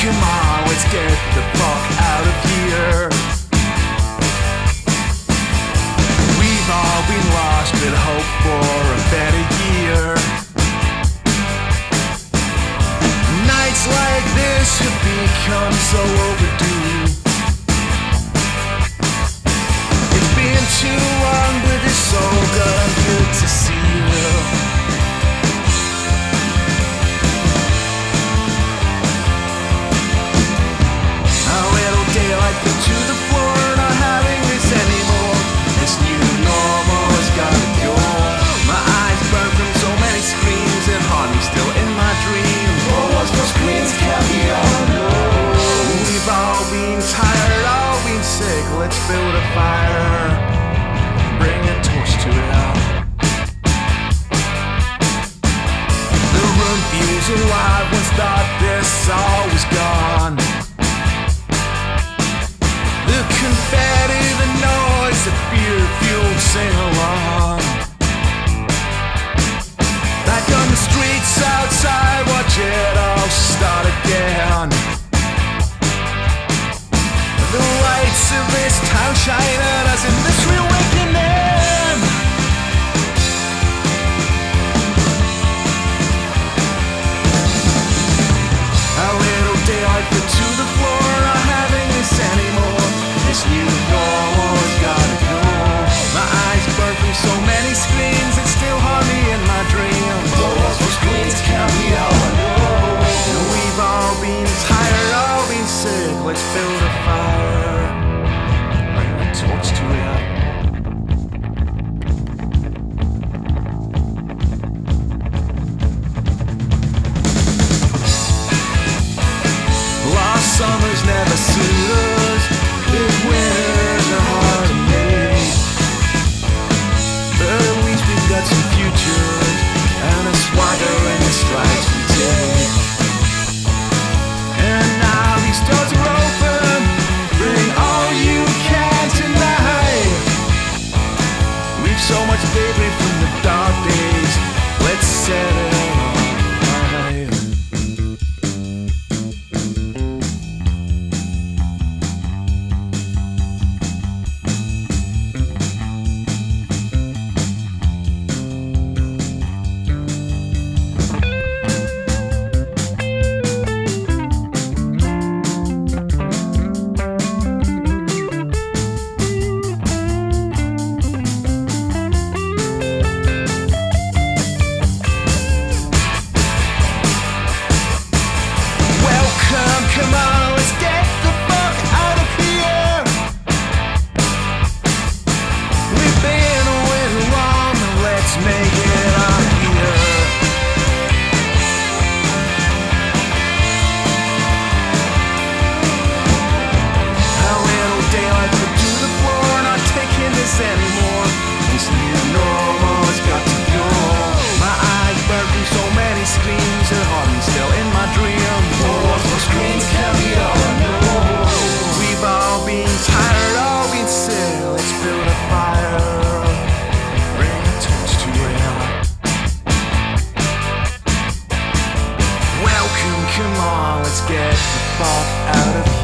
come on, let's get the fuck out of here. We've all been lost but hope for a better year. Nights like this have become so overdue. It's been too long, but it's so good to see you. A little daylight fell to the floor, not having this anymore. This new normal has gotta go. My eyes burn from so many screens that haunt me still in my dreams. For what's for screens can't be all known. We've all been tired, all been sick. Let's build a fire, bring a torch to it all. The room feels alive. Once thought this all was gone. The confetti, the noise, the fear-fueled sing-along. Back on the streets outside, watch it all start again. The lights of this town shine at us in this reawakening. A little daylight fell to the floor, not having this anymore. This new normal has gotta go. My eyes burn from so many screens that still haunt me in my dreams. The walls for screens can't be all I know. We've all been tired, all been sick. Let's build a fire, bring a torch to it. Lost summers never suit us. Big winters are hard to make. But at least we've got some futures and a swagger in the stripes we take. And now these doors are open. Bring all you can tonight. We've so much debris from the dark days. Let's set it all right. Come on, let's get the fuck out of here. We've been a little long, let's make it out of here. A little daylight fell to the floor, not taking this anymore. This new normal has got to go. My eyes burn from so many screens that haunt me still in my dreams. For screens can't be all I know. We've all been tired, all been sick. Let's build a fire, bring a torch to it. Welcome, come on, let's get the fuck out of here.